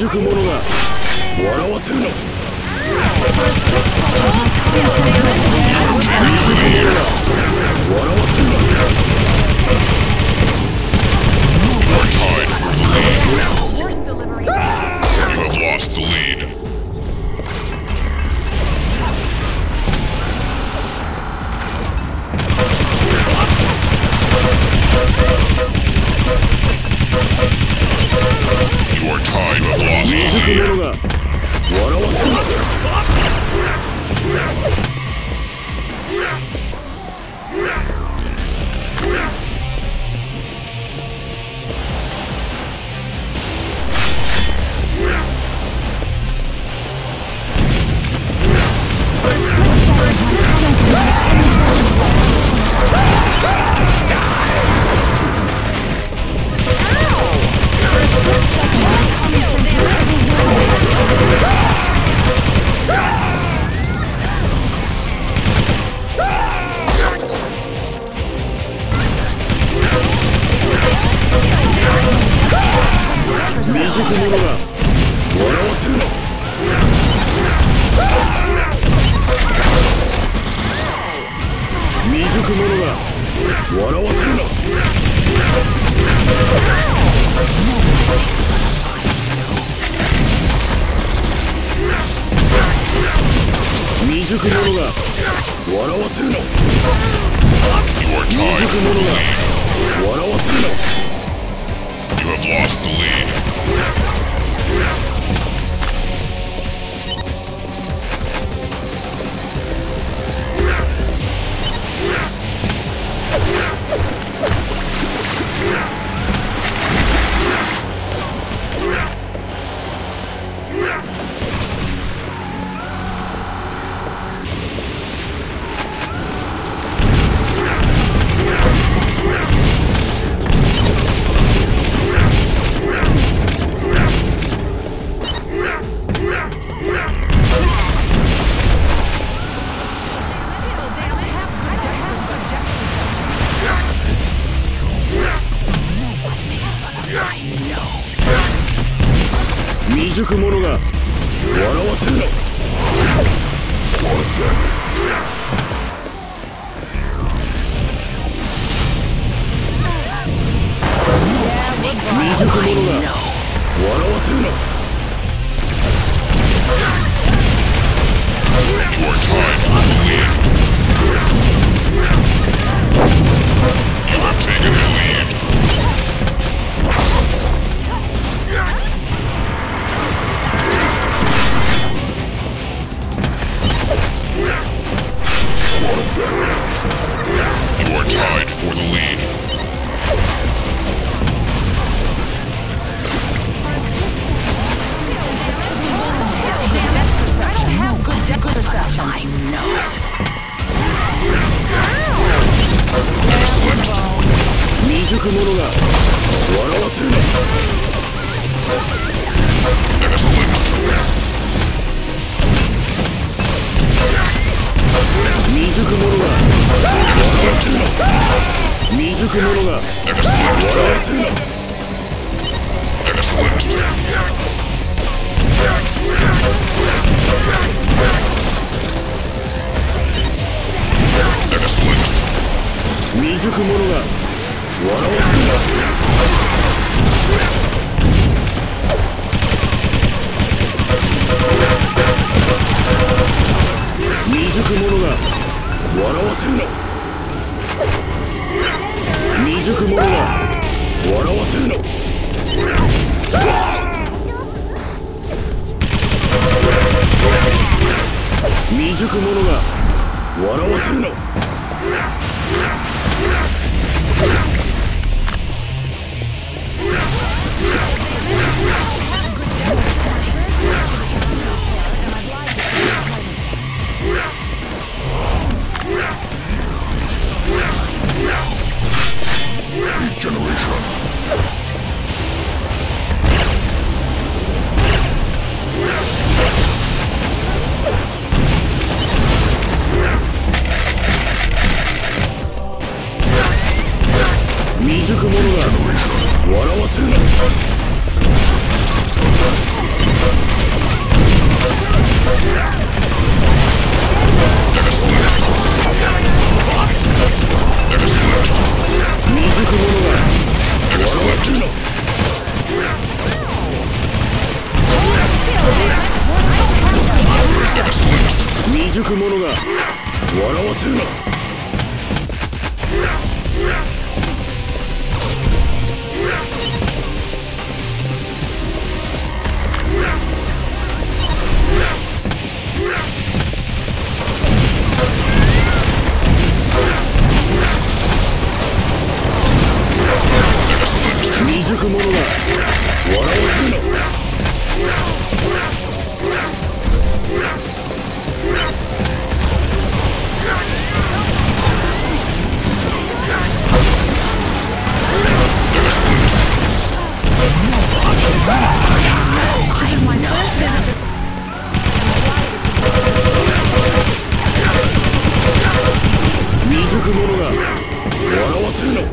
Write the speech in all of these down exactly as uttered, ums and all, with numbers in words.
熟者が笑わせるな。 You're tied for the lead. You have lost the lead. You are tied for lost the lead. 笑わせるな。未熟者が笑わせるな。未熟者が笑わせるな。未熟者が笑わせるな。未熟者が笑わせるな。 You have lost the lead. 未熟者が笑わせるな。未熟者が笑わせるな。 You are tied for the lead. You have taken the lead. You are tied for the lead. Good perception. I know. Slipped. 未熟者が笑わせるな。 Slipped. 未熟者が笑わせるな。未熟者が笑わせるな。 Slipped. 未熟者が笑わせるな。未熟者が笑わせるな。未熟者が笑わせるな。未熟者が笑わせるな。未熟者が笑わせるな。 未熟者が笑わせるな。未熟者が笑わせるな。未熟者が笑わせるな。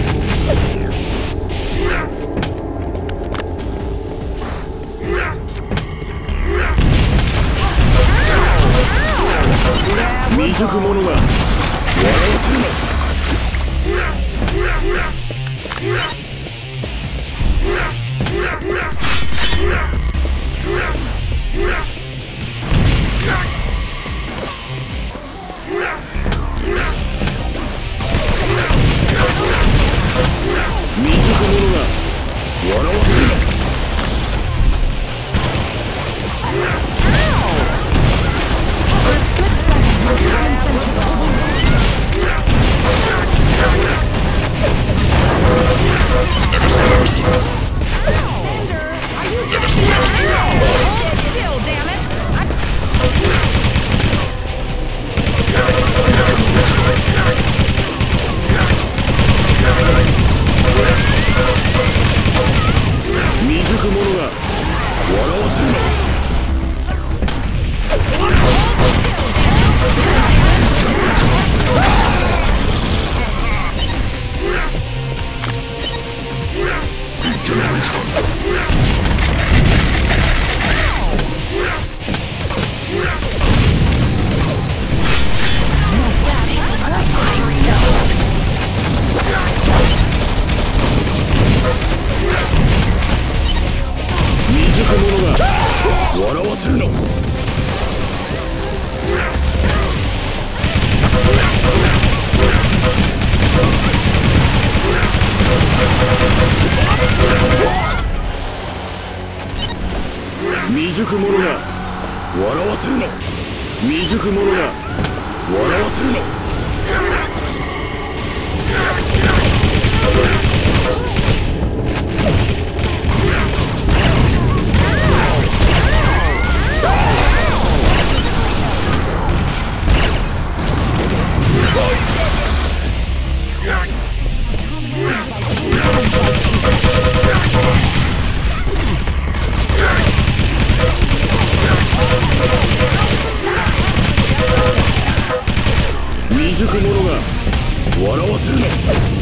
未熟者が笑わせるな。未熟者が笑わせるな。 Still, damn it! 未熟者が笑わせるな。未熟者が笑わせるな。未熟者が笑わせるな。未熟者が笑わせるな。未熟者が笑わせるな。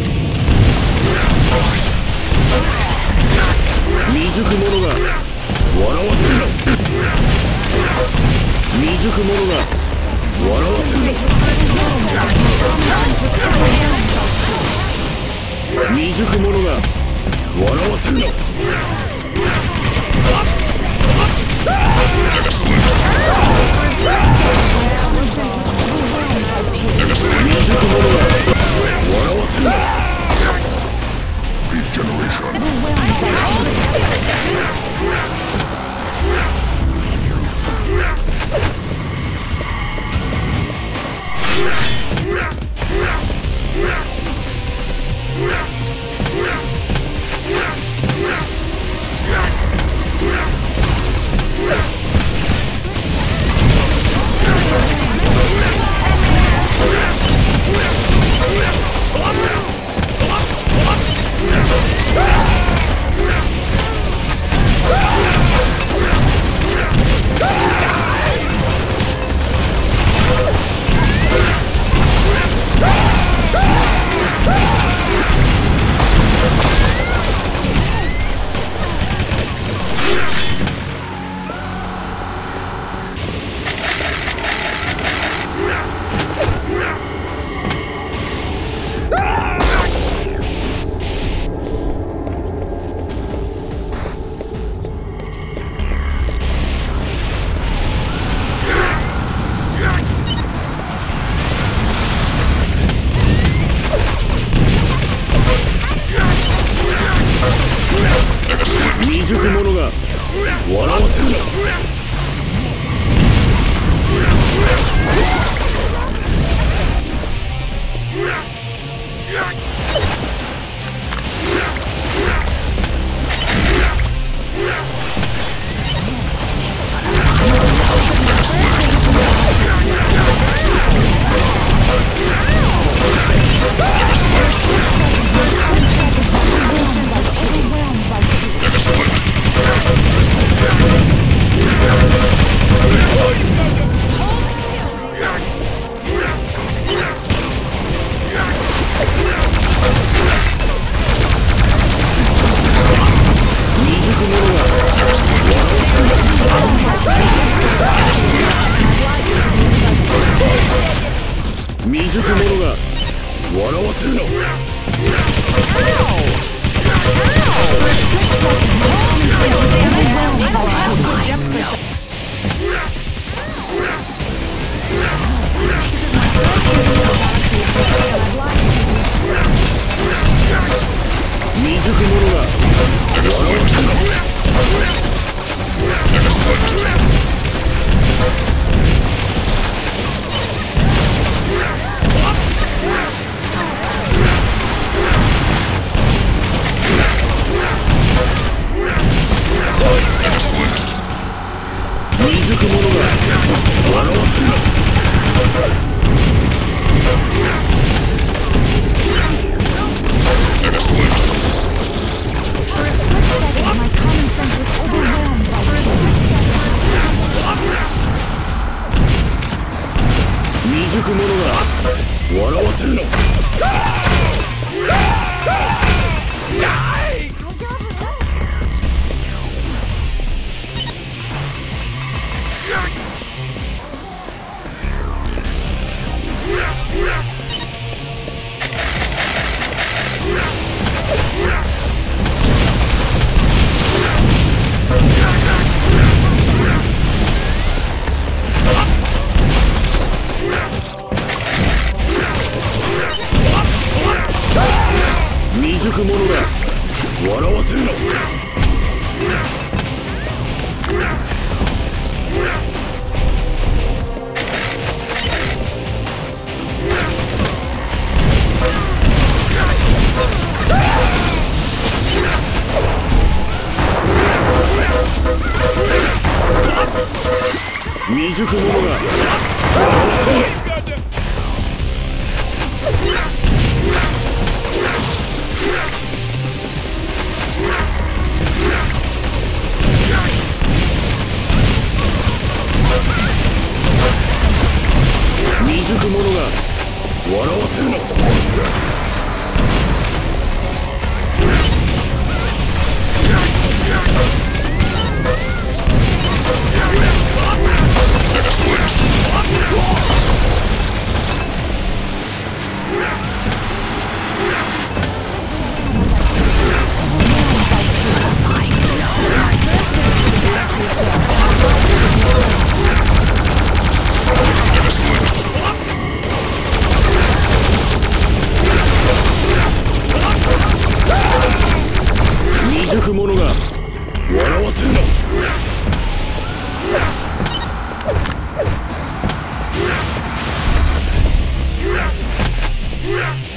未熟者が笑わせるな。未熟者が笑わせるな。未熟者が笑わせるな。未熟者が笑わせるな。 笑わせるな。未熟者が笑わせるな。未熟者が笑わせるな。未熟者が笑わせるな。未熟者が笑わせるな。未熟者が笑わせるな。未熟者が笑わせるな。未熟者が笑わせるな。未熟者が笑わせるな。Yeah!